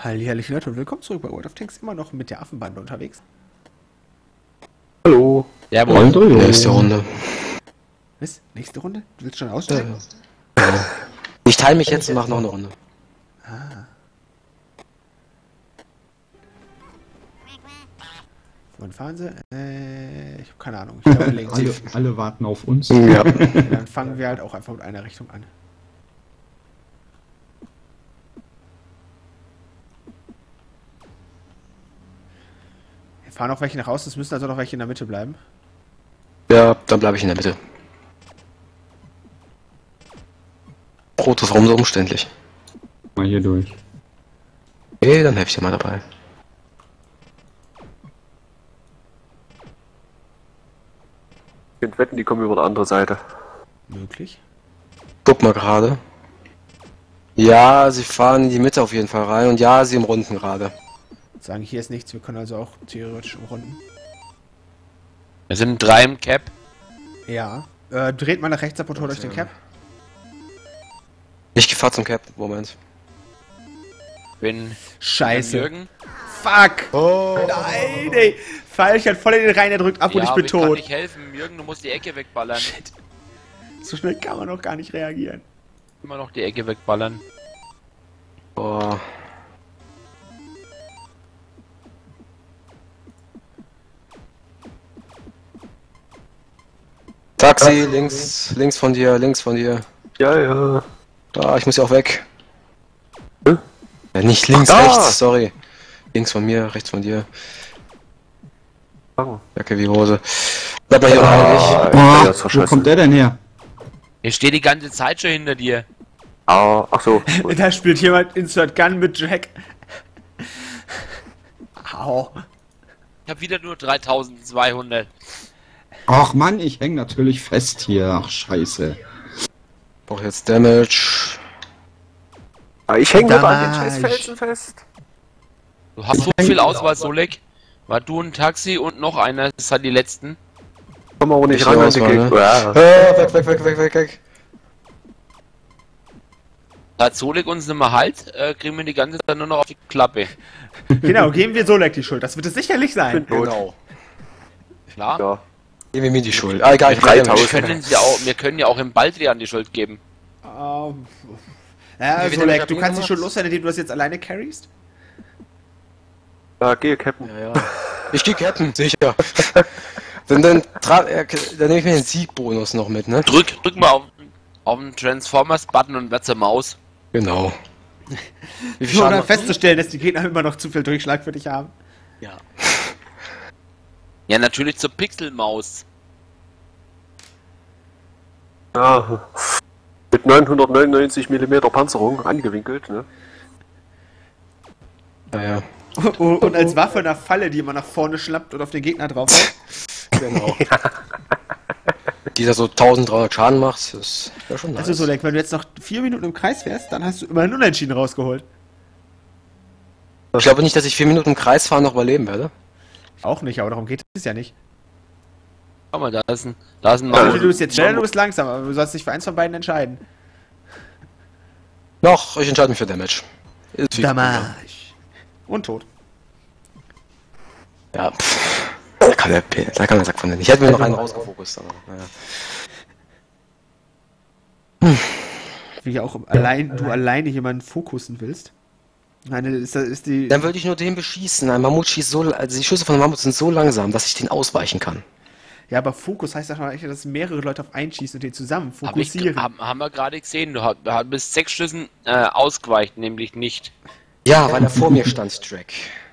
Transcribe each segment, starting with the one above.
Hallihalli Leute und willkommen zurück bei World of Tanks, immer noch mit der Affenbande unterwegs. Hallo. Jawohl. Nächste Runde. Was? Nächste Runde? Du willst schon aussteigen? Ich teile mich jetzt und mache noch eine Runde. Ah. Wann fahren sie? Ich habe keine Ahnung. Ich glaube links. Alle warten auf uns. Ja. Dann fangen wir halt auch einfach mit einer Richtung an. Wir fahren auch welche nach außen, es müssen also noch welche in der Mitte bleiben. Ja, dann bleibe ich in der Mitte. Rot ist warum so umständlich? Mal hier durch. Okay, dann helfe ich dir mal dabei. Ich könnte wetten, die kommen über die andere Seite. Möglich. Guck mal gerade. Ja, sie fahren in die Mitte auf jeden Fall rein und ja, sie umrunden gerade. Sagen, hier ist nichts, wir können also auch theoretisch umrunden. Wir sind 3 im Cap. Ja. Dreht mal nach rechts ab und holt euch den Cap. Ich gefahr zum Cap, Moment. Bin Scheiße. Jürgen. Fuck! Oh. Nein, ey! Falsch, hat voll in den Rein, er drückt ab und ich bin aber ich kann tot. nicht helfen. Jürgen, du musst die Ecke wegballern. Shit. So schnell kann man noch gar nicht reagieren. Immer noch die Ecke wegballern. Oh. Taxi, links von dir, links von dir. Ja, ja. Ah, ich muss ja auch weg. Hä? Ja, nicht links, Ach, da! rechts, sorry. Links von mir, rechts von dir. Jacke wie Hose. Bleib mal hier eigentlich. Ja, ist doch Wo scheiße. kommt der denn her? Ich stehe die ganze Zeit schon hinter dir. Ah, ach so. Gut. Da spielt jemand Insert Gun mit Jack. Au. Ich habe wieder nur 3200. Ach Mann, ich häng natürlich fest hier. Ach scheiße. Brauch jetzt Damage. Ah, ich hänge aber an den Damage. scheiß Felsen fest. Du hast so viel Auswahl, Solek. War du ein Taxi und noch einer. Das sind die letzten. Komm aber nicht Ich ran an Auswahl, die ne? Gegner. Weg. Da Solek uns nicht mehr halt, kriegen wir die ganze Zeit nur noch auf die Klappe. Genau, geben wir Solek die Schuld. Das wird es sicherlich sein. Tot. Klar. Ja. Geben wir mir die Schuld. Ah, egal, ich Wir 3000. können ja auch im Baldrian die Schuld geben. Ja, Wie viel Solek, Damage du habt kannst ihr dich schon loswerden, indem du das jetzt alleine carryst? Ja, geh, Captain. Ja. Ich geh Captain, sicher. dann nehme ich mir den Siegbonus noch mit, ne? Drück mal auf den Transformers-Button und wetze Maus. Genau. Wie viel Nur um Schaden dann macht du? festzustellen, dass die Gegner immer noch zu viel Durchschlag für dich haben. Ja. Ja, natürlich zur Pixelmaus. Ja. Mit 999 mm Panzerung angewinkelt, ne? Ja. Und als Waffe eine Falle, die man nach vorne schlappt und auf den Gegner drauf haut. Genau. Die da so 1300 Schaden macht, das wäre schon nice. Also Solek, wenn du jetzt noch 4 Minuten im Kreis fährst, dann hast du immer einen Unentschieden rausgeholt. Ich glaube nicht, dass ich 4 Minuten im Kreis fahren noch überleben werde. Auch nicht, aber darum geht es ja nicht. Schau mal, da ist ein Also, Mammut. du bist jetzt schnell, du bist langsam, aber du sollst dich für eins von beiden entscheiden. Noch, ich entscheide mich für Damage. Ist viel cooler. Und tot. Ja, da kann der Sack von denen. Ich hätte mir noch einen rausgefokust, aber naja. Wie auch du alleine jemanden fokussen willst. Meine, ist die. Dann würde ich nur den beschießen. Ein Mammut schießt so, also die Schüsse von einem Mammut sind so langsam, dass ich den ausweichen kann. Ja, aber Fokus heißt doch mal, dass mehrere Leute auf einen schießen und den zusammen Haben fokussieren. wir gerade gesehen, du bist 6 Schüssen ausgeweicht, nämlich nicht. Ja, weil er vor mir stand, Drac.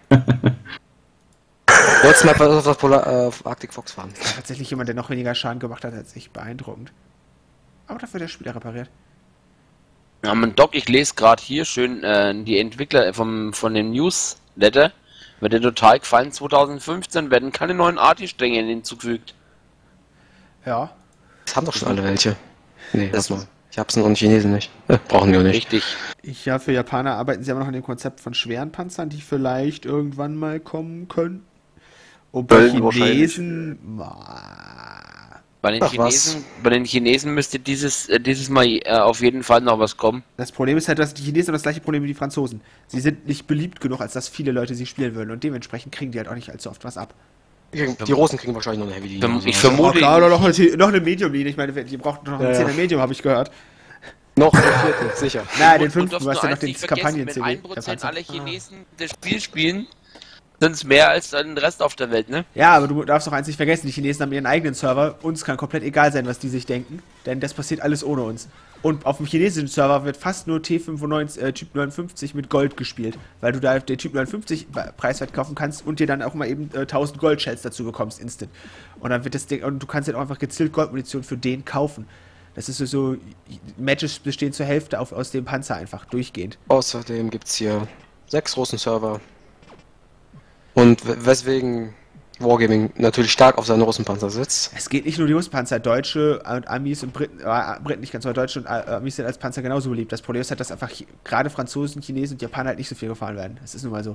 Wolltest mal auf das auf Arctic Fox fahren. Tatsächlich jemand, der noch weniger Schaden gemacht hat als ich. Beeindruckend. Aber dafür der Spieler repariert. Ja, mein Doc, ich lese gerade hier schön die Entwickler von dem Newsletter. Wird dir total gefallen. 2015 werden keine neuen Arti-Stränge hinzugefügt. Ja. Das haben doch schon alle welche. Nee, lass mal. Ich hab's noch und Chinesen nicht. Brauchen wir nicht. Richtig. Ja, für Japaner arbeiten sie aber noch an dem Konzept von schweren Panzern, die vielleicht irgendwann mal kommen können. Und bei Böllen Chinesen. Ach, was. Bei den Chinesen müsste dieses Mal auf jeden Fall noch was kommen. Das Problem ist halt, dass die Chinesen haben das gleiche Problem wie die Franzosen. Sie sind nicht beliebt genug, als dass viele Leute sie spielen würden. Und dementsprechend kriegen die halt auch nicht allzu oft was ab. Die Russen kriegen wahrscheinlich noch eine Heavy Linie. Ich vermute, Klar, oder noch eine Medium-Linie. Ich meine, die brauchen noch ein 10er Medium, habe ich gehört. Noch den vierten, sicher. Nein, den und fünften, darfst du hast nur ja noch eins den nicht vergessen, Kampagnen-CD. wenn 1% aller Chinesen das Spiel spielen, sind es mehr als den Rest auf der Welt, ne? Ja, aber du darfst doch eins nicht vergessen, die Chinesen haben ihren eigenen Server. Uns kann komplett egal sein, was die sich denken, denn das passiert alles ohne uns. Und auf dem chinesischen Server wird fast nur T95, Typ 59 mit Gold gespielt, weil du da den Typ 59 preiswert kaufen kannst und dir dann auch mal eben 1000 Gold-Shells dazu bekommst, instant. Und dann wird das Ding, und du kannst dann auch einfach gezielt Goldmunition für den kaufen. Das ist so, Matches bestehen zur Hälfte aus dem Panzer einfach, durchgehend. Außerdem gibt es hier 6 Russen-Server. Und weswegen Wargaming natürlich stark auf seinen Russenpanzer sitzt. Es geht nicht nur die Russenpanzer, Deutsche und Amis und Briten nicht ganz, aber Deutsche und Amis sind als Panzer genauso beliebt. Das Problem ist halt, dass einfach gerade Franzosen, Chinesen und Japaner halt nicht so viel gefahren werden. Das ist nun mal so.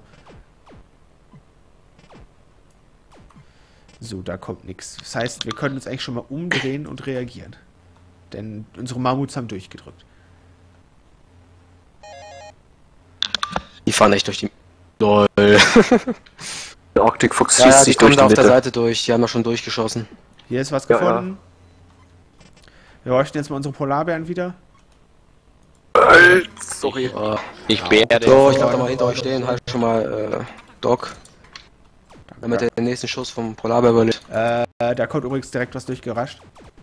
So, da kommt nichts. Das heißt, wir können uns eigentlich schon mal umdrehen und reagieren. Denn unsere Mammuts haben durchgedrückt. Die fahren echt durch die... LOL. Der Arctic Fox Ja, schießt die sich kommen durch da die auf der Mitte. Seite durch. Die haben ja schon durchgeschossen. Hier ist was Ja, gefunden. Wir bräuchten jetzt mal unsere Polarbären wieder. Sorry. Ich bäre. So, ich glaube, da mal hinter euch stehen. Halt schon mal, Doc. Damit er den nächsten Schuss vom Polarbär überlebt. Da kommt übrigens direkt was durchgerascht.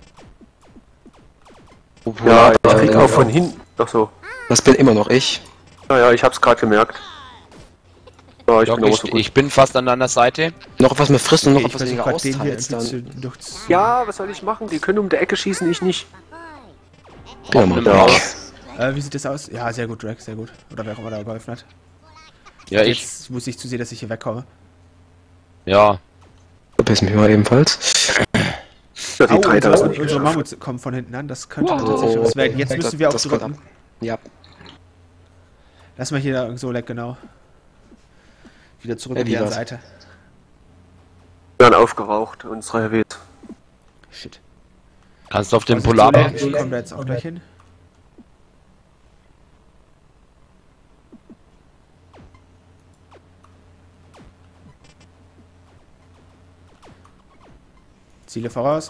Ja, ich krieg auch von hinten. Ach so. Das bin immer noch ich. Ja, ich hab's gerade gemerkt. Ja, ich bin aber so gut. Ich bin fast an deiner Seite. Noch etwas mehr frisst und noch Ich etwas versuche weniger gerade den hier austeils, dann... irgendwie zu... Ja, was soll ich machen? Die können um die Ecke schießen, ich nicht. Ja, Mann. Ja. Wie sieht das aus? Ja, sehr gut, Drake, sehr gut. Oder wer auch immer da geholfen hat. Ja, ich. Jetzt muss ich zusehen, dass ich hier wegkomme. Ja. Verpiss mich mal ebenfalls. Ja, die 3000 unsere nicht Mammuts kommen von hinten an. Das könnte Wow. tatsächlich was werden. Jetzt müssen wir auch Das kommt drücken. ab. Ja. Lass mal hier da so leck, genau. Wieder zurück Ja, an wie deren war's? Seite. Wir werden aufgeraucht, unsere HWs. Shit. Kannst du auf den Also, Polarbär? Ich komme da jetzt auch gleich hin. Ziele voraus.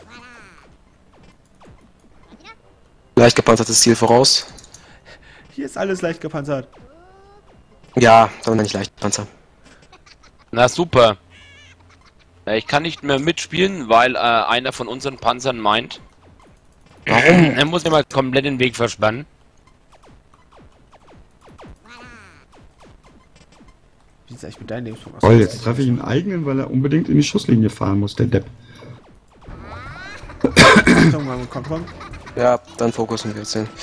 Leicht gepanzertes Ziel voraus. Hier ist alles leicht gepanzert. Ja, dann nicht Leichtpanzer. Na super. Ich kann nicht mehr mitspielen, weil einer von unseren Panzern meint. Warum? Er muss ja mal komplett den Weg verspannen. Wie sieht es eigentlich mit deinem Lebenspunkt aus? Toll, jetzt treffe ich einen eigenen, weil er unbedingt in die Schusslinie fahren muss, der Depp. Achtung, mal kommt rum. Ja, dann fokussen wir jetzt hin.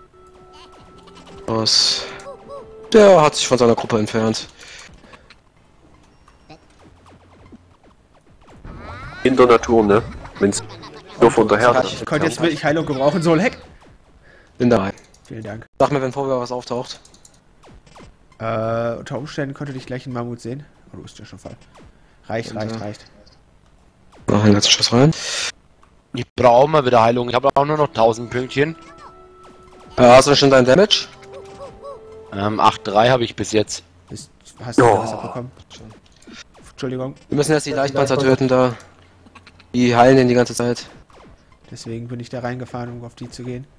Los. Der hat sich von seiner Gruppe entfernt. In der Natur, ne? Wenn's nur von der Herde. Ich könnte jetzt wirklich Heilung gebrauchen, so Leck. Bin dabei. Vielen Dank. Sag mir, wenn vorher was auftaucht. Unter Umständen könnte dich gleich ein Mammut sehen. Oh, du bist ja schon voll. Reicht. Noch einen ganzen Schuss rein. Ich brauche mal wieder Heilung. Ich habe auch nur noch 1000 Pünktchen. Hast du schon deinen Damage? 8,3 habe ich bis jetzt. Hast du was abbekommen? Entschuldigung. Wir müssen jetzt die Leichtpanzer töten da. Die heilen den die ganze Zeit. Deswegen bin ich da reingefahren, um auf die zu gehen.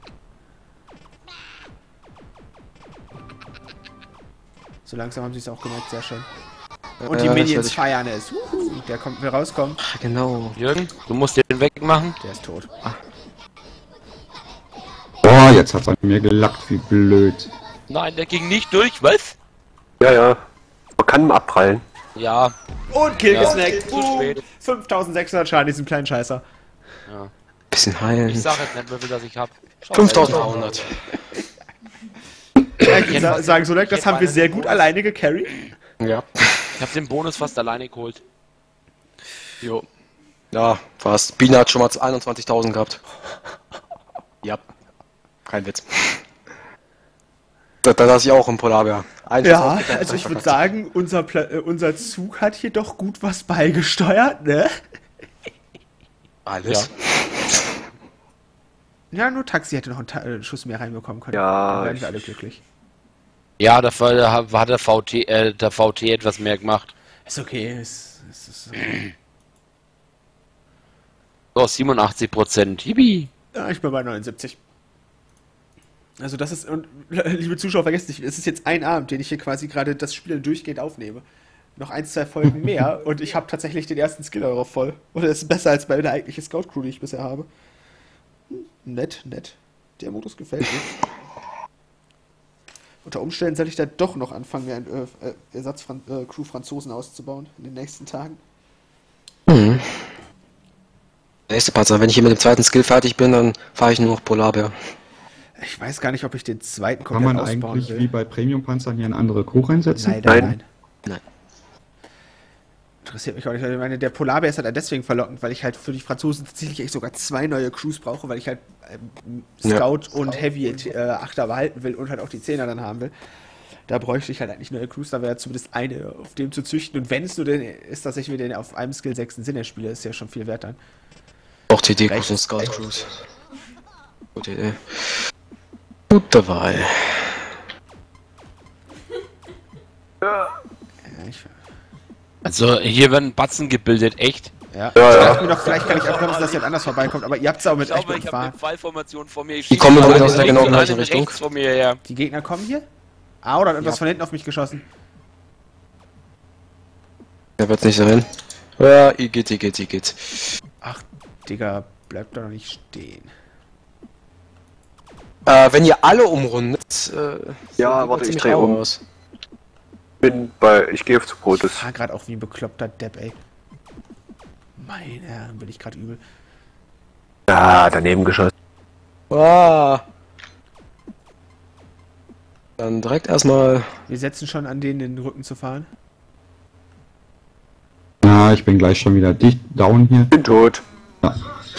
So langsam haben sie es auch gemerkt, sehr schön. Und die das Minions werd ich- feiern es. Der kommt, will rauskommen. Ach, genau. Jürgen, du musst den wegmachen. Der ist tot. Boah, jetzt hat's an mir gelackt, wie blöd. Nein, der ging nicht durch, was? Ja. Man kann ihn abprallen. Ja, Und Kill Ja, gesnackt. zu spät. 5600 Schaden, diesem kleinen Scheißer. Bisschen heilen. ich sag jetzt nicht, wie viel das ich hab. 5300. Ja, ich würde sagen, so leck, das haben wir sehr gut alleine gecarried. Ja. Ich hab den Bonus fast alleine geholt. Jo. Ja, fast. Biene hat schon mal 21.000 gehabt. Ja. Kein Witz. Da saß ich auch im Polarbär. Ja, also ich würde sagen, unser Zug hat hier doch gut was beigesteuert, ne? Alles. Ja, nur Taxi hätte noch einen Schuss mehr reinbekommen können. Ja, Dann wären wir alle glücklich. Ja, dafür hat der VT etwas mehr gemacht. Ist okay, ist okay. So, 87%. Yippie. Ja, ich bin bei 79. Also das ist, und liebe Zuschauer, vergesst nicht, es ist jetzt ein Abend, den ich hier quasi gerade das Spiel durchgehend aufnehme. Noch 1, 2 Folgen mehr und ich habe tatsächlich den ersten Skill darauf voll. Und das ist besser als bei der eigentlichen Scout-Crew, die ich bisher habe. Nett. Der Modus gefällt mir. Unter Umständen soll ich da doch noch anfangen, mir einen Ersatz-Crew Franzosen auszubauen in den nächsten Tagen. Mhm. Nächste Panzer, wenn ich hier mit dem zweiten Skill fertig bin, dann fahre ich nur noch Polarbär. Ich weiß gar nicht, ob ich den zweiten Kann komplett man ausbauen eigentlich will. wie bei Premium-Panzern hier eine andere Crew reinsetzen? Nein. Nein. Interessiert mich auch nicht. Ich meine, der Polarbär ist halt deswegen verlockend, weil ich halt für die Franzosen tatsächlich echt sogar 2 neue Crews brauche, weil ich halt Scout und Heavy Achter behalten will und halt auch die 10er dann haben will. Da bräuchte ich halt eigentlich neue Crews, da wäre zumindest eine auf dem zu züchten. Und wenn es nur den ist, dass ich mir den auf einem Skill 6. Sinne spiele, ist ja schon viel wert dann. Auch TD-Crews und Scout-Crews. Gute Idee. Gute Wahl. Ja, Also, hier werden Batzen gebildet, echt. ja. Ja, Ich ja. dachte mir doch, vielleicht kann ich abkommen, dass jemand anders vorbeikommt, aber ihr habt es auch mit Ich glaube, echt ich habe eine Gefahr. Pfeilformation vor mir. Ich Die schieße kommen einen übrigens aus der links genau und gleichen einen Richtung. rechts von mir her. Die Gegner kommen hier? Ah, oder hat etwas von hinten auf mich geschossen? Der wird nicht sein. Ja, Igitt. Ach, Digga, bleibt doch noch nicht stehen. Wenn ihr alle umrundet, Ja, sieht warte, ich ziemlich dreh rau um. aus. Ich gehe auf zu Brotes. Ich fahr gerade auch wie ein bekloppter Depp, ey. Meine Herren, bin ich gerade übel. Ja, daneben geschossen. Ah. Dann direkt erstmal. Wir setzen schon an denen den Rücken zu fahren. Ja, ich bin gleich schon wieder dicht down hier. Bin tot. Ja.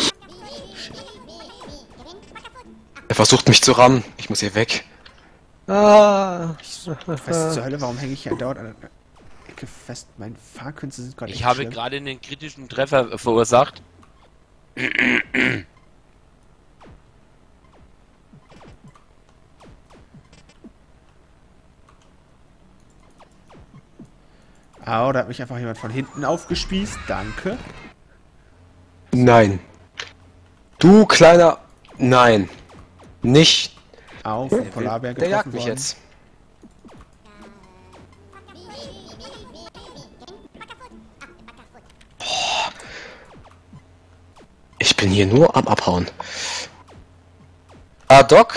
Er versucht mich zu rammen. Ich muss hier weg. Ah. Was zur Hölle, warum hänge ich hier dauernd an der Ecke fest? Meine Fahrkünste sind gerade Ich echt habe schlimm. gerade einen kritischen Treffer verursacht. Ah, da hat mich einfach jemand von hinten aufgespießt. Danke. Nein. Du kleiner. Nein. Nicht. Auf den Polarbär Der getroffen jagt mich worden. jetzt. Boah. Ich bin hier nur am Abhauen. Ah, Doc.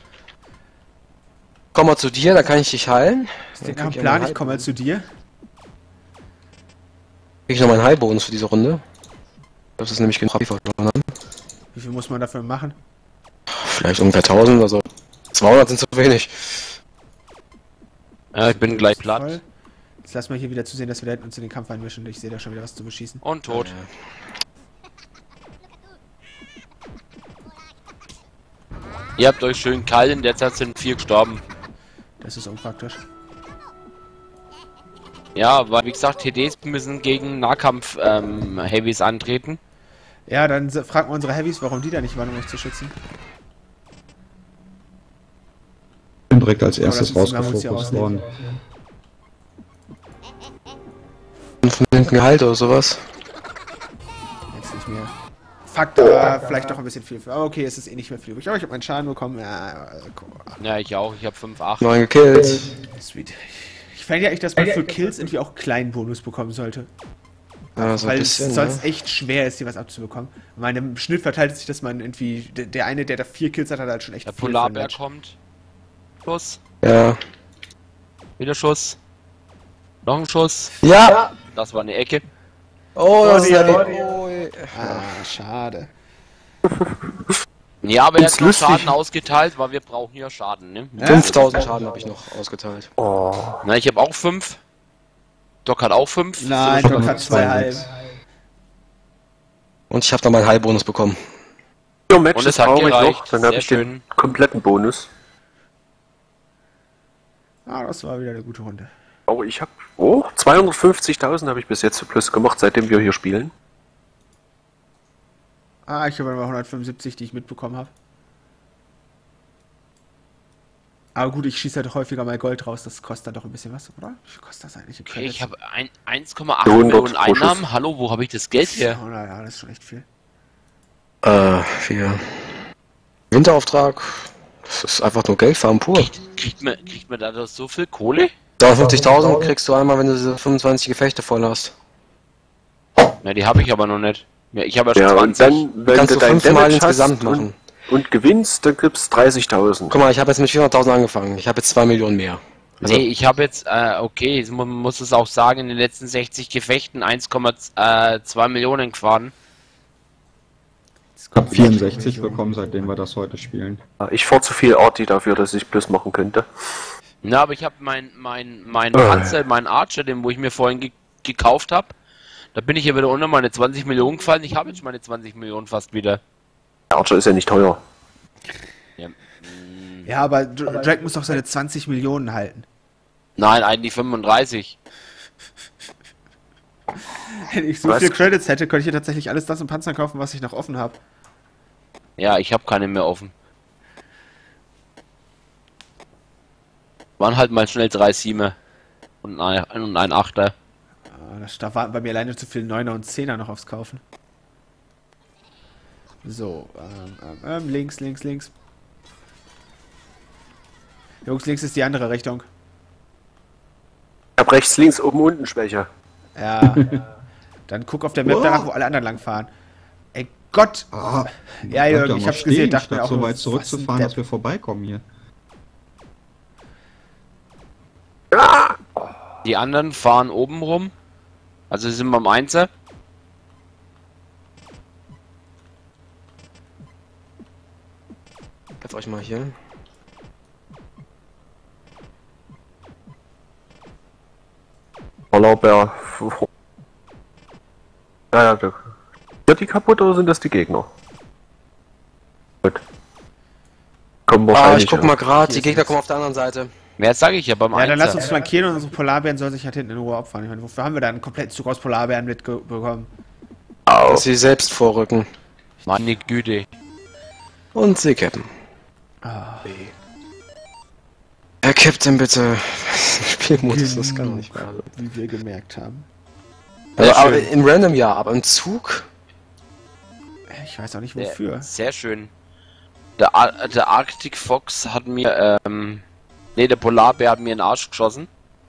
Komm mal zu dir, dann kann ich dich heilen. Ist der Dann krieg ich Plan, einen ich komme mal zu dir. Krieg ich noch meinen Heilbonus für diese Runde. Das ist nämlich genau wie verloren haben. Wie viel muss man dafür machen? Vielleicht ungefähr 1000 oder so. 200 sind zu wenig. Ja, ich bin gleich platt. Voll. Jetzt lass mal hier wieder zu sehen, dass wir da hinten uns in den Kampf einmischen. Ich sehe da schon wieder was zu beschießen. Und tot. Ihr habt euch schön kalt, in der Zeit sind 4 gestorben. Das ist unpraktisch. Ja, weil wie gesagt, TDs müssen gegen Nahkampf-Heavys antreten. Ja, dann fragen wir unsere Heavys, warum die da nicht waren, um mich zu schützen. Bin direkt als erstes das ist- wir haben uns hier rausgefokust ausnehmen. worden. Von hinten geheilt oder sowas. Jetzt nicht mehr. Fakt, aber vielleicht doch ein bisschen viel. Aber okay, es ist eh nicht mehr viel übrig. Aber ich habe meinen Schaden bekommen. Ja, Ja, ich auch. Ich habe 5-8. 9 gekillt. sweet. Ich fände ja echt, dass man für Kills irgendwie auch einen kleinen Bonus bekommen sollte. Ja, so ein Weil bisschen. es sonst echt schwer ist, hier was abzubekommen. Ich meine, im Schnitt verteilt es sich, dass man irgendwie. Der eine, der da 4 Kills hat, hat halt schon echt Der viel. Polarbär kommt. Schuss. Ja. Wieder Schuss. Noch ein Schuss. Ja! Das war eine Ecke. Oh, das ist dir. ja Schade. Ja, aber er hat Ist noch lustig. Schaden ausgeteilt, weil wir brauchen ja Schaden, ne? Ja, 5000 Schaden habe ich noch ausgeteilt. Oh. Na, ich habe auch 5. Doc hat auch 5. Nein, So, Doc schon hat zwei 2,5. Und ich habe dann meinen Heilbonus bekommen. Ja, Und Matches es hat brauche ich gereicht. noch, dann habe Sehr ich den schön. kompletten Bonus. Ah, das war wieder eine gute Runde. Aber ich habe 250.000 habe ich bis jetzt plus gemacht, seitdem wir hier spielen. Ah, ich habe aber 175, die ich mitbekommen habe. Aber gut, ich schieße halt häufiger mal Gold raus, das kostet dann doch ein bisschen was, oder? Wie viel kostet das eigentlich? Okay, ich habe 1,8 100 Millionen pro Schuss. Einnahmen. Hallo, wo habe ich das Geld her? Oh, na ja, das ist schon echt viel. Für Winterauftrag. Das ist einfach nur Geld farmen pur. Kriegt man da so viel Kohle? 53.000 kriegst du einmal, wenn du diese 25 Gefechte voll hast. Na, die habe ich aber noch nicht. Ja, ich habe ja Ja, schon und 20. dann, wenn Kannst du du dein 5-mal Damage insgesamt hast machen. und gewinnst, dann gibt's 30.000. Guck mal, ich habe jetzt mit 400.000 angefangen. Ich habe jetzt 2 Millionen mehr. Also, Nee, ich habe jetzt, okay, man muss es auch sagen, in den letzten 60 Gefechten 1,2 Millionen gefahren. Jetzt Ich habe kommt 64 Millionen. bekommen, seitdem wir das heute spielen. Ich fahr zu viel Arti dafür, dass ich Plus machen könnte. Na, aber ich habe mein Panzer, mein Archer, den wo ich mir vorhin gekauft habe, da bin ich ja wieder unter meine 20 Millionen gefallen. Ich habe jetzt meine 20 Millionen fast wieder. Der Archer ist ja nicht teuer. Ja, Ja, aber Drake muss doch seine 20 Millionen halten. nein, eigentlich 35. Wenn ich so Was? viele Credits hätte, könnte ich ja tatsächlich alles das im Panzer kaufen, was ich noch offen habe. Ja, ich habe keine mehr offen. Waren halt mal schnell 3 Siemer und ein Achter. Da warten bei mir alleine zu viele 9er und 10er noch aufs Kaufen. So, links, links, links. Jungs, links ist die andere Richtung. Ich hab rechts, links, oben, unten Schwäche. Ja. Dann guck auf der Map danach, wo alle anderen lang fahren. Ey Gott! Ah, Ja, Jürgen, ich hab's gesehen, dachte mir auch so nur, weit zurückzufahren, was dass wir vorbeikommen hier. Die anderen fahren oben rum. Also sie sind beim Einser. jetzt euch mal hier. Urlauber. Ja, sind die kaputt oder sind das die Gegner? Gut. Kommen Ah, wahrscheinlich. ich guck ja. mal gerade, Hier die ist Gegner nichts. kommen auf der anderen Seite. Mehr sage ich ja beim Ja, dann lass Einser. uns flankieren und unsere Polarbären soll sich halt hinten in Ruhe abfahren. Ich meine, wofür haben wir da einen kompletten Zug aus Polarbären mitbekommen? Au. Dass sie selbst vorrücken. Meine Güte. Und sie kippen. Ah, Herr Captain, bitte. Spielmodus, das kann doch nicht wahr sein. wie wir gemerkt haben. Also, Sehr aber schön. im Random ja, aber im Zug? Ich weiß auch nicht wofür. Sehr schön. Der Arctic Fox hat mir, nee, der Polarbär hat mir in den Arsch geschossen.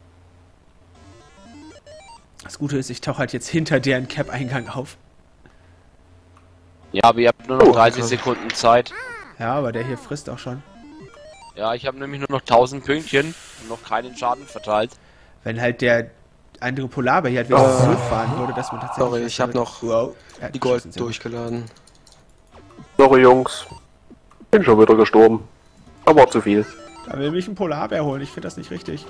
Das Gute ist, ich tauche halt jetzt hinter deren Cap-Eingang auf. Ja, aber ihr habt nur noch Oh, 30 okay. Sekunden Zeit. Ja, aber der hier frisst auch schon. Ja, ich habe nämlich nur noch 1000 Pünktchen und noch keinen Schaden verteilt. Wenn halt der andere Polarbär hier halt wieder so fahren würde, dass man tatsächlich... Sorry, ich hab noch Wow. Er hat Die Gold geschossen, sehr gut. durchgeladen. Sorry, Jungs. Bin schon wieder gestorben. Aber zu viel. Da will mich ein Polarbär holen, ich finde das nicht richtig.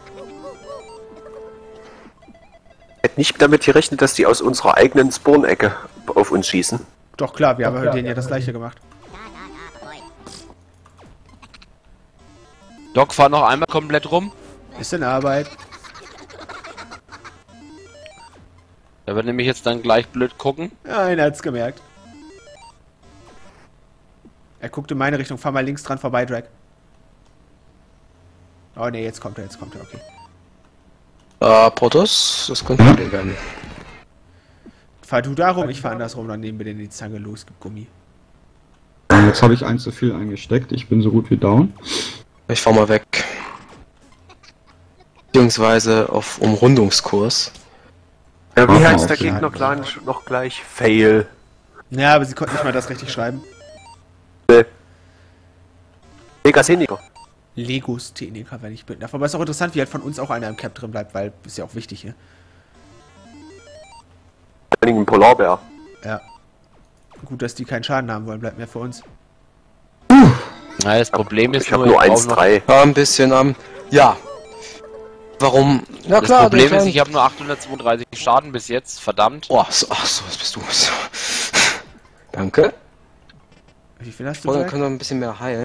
Ich hätte nicht damit gerechnet, dass die aus unserer eigenen Spawn-Ecke auf uns schießen. Doch klar, wir haben denen ja das gleiche gemacht. Doc, fahr noch einmal komplett rum. Ist in Arbeit. Der wird nämlich jetzt dann gleich blöd gucken. Ja, einer hat's gemerkt. Er guckt in meine Richtung, fahr mal links dran vorbei, Drag. Oh ne, jetzt kommt er, okay. Protoss, das könnte ein Problem werden. Fahr du da rum, ich fahr andersrum, dann nehmen wir den die Zange los, gib Gummi. Jetzt habe ich eins zu viel eingesteckt, ich bin so gut wie down. Ich fahr mal weg. Beziehungsweise auf Umrundungskurs. Ja, wie Mach mal heißt der auf, ja. Gegnerclan noch gleich? Fail. Ja, aber sie konnten nicht mal das richtig schreiben. Legastheniker. Legos-Techniker, wenn ich bin. Aber es ist auch interessant, wie halt von uns auch einer im Cap drin bleibt, weil ist ja auch wichtig hier. Vor allen Dingen ein Polarbär. Ja. Gut, dass die keinen Schaden haben wollen, bleibt mehr für uns. Na, das Problem ist Ich habe nur ich brauch noch- 1-3. Ja, ein bisschen am. Ja. Warum? Ja Das klar, Problem der ist, Clan- ich habe nur 832 Schaden bis jetzt, verdammt. Boah, so, ach so, was bist du? So. Danke. Wie viel hast du Und dann gesagt? können wir ein bisschen mehr heilen.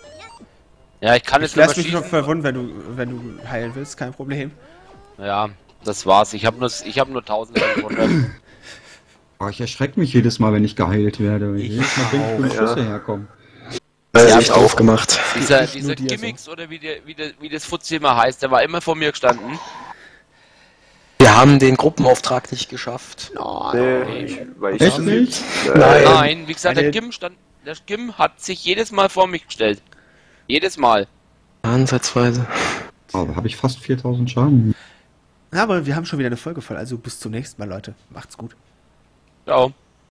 Ja, ich kann Ich jetzt nur lass mich noch schießen. verwunden, wenn du heilen willst, kein Problem. Ja, Das war's. Ich habe nur 1500. Oh, ich erschrecke mich jedes Mal, wenn ich geheilt werde. Ich Jedes Mal bin ich, wo die auch, Schüsse herkommen. Ja, Ja, echt aufgemacht. Dieser Nicht nur dir Gimmicks oder wie das Fuzzi immer heißt, der war immer vor mir gestanden. Wir haben den Gruppenauftrag nicht geschafft. Nee, weil ich Echt nicht? Nein, wie gesagt, Eine- der Gim hat sich jedes Mal vor mich gestellt. Jedes Mal. Ansatzweise. Oh, da habe ich fast 4000 Schaden. Ja, aber wir haben schon wieder eine Folge voll, also bis zum nächsten Mal, Leute. Macht's gut. Ciao.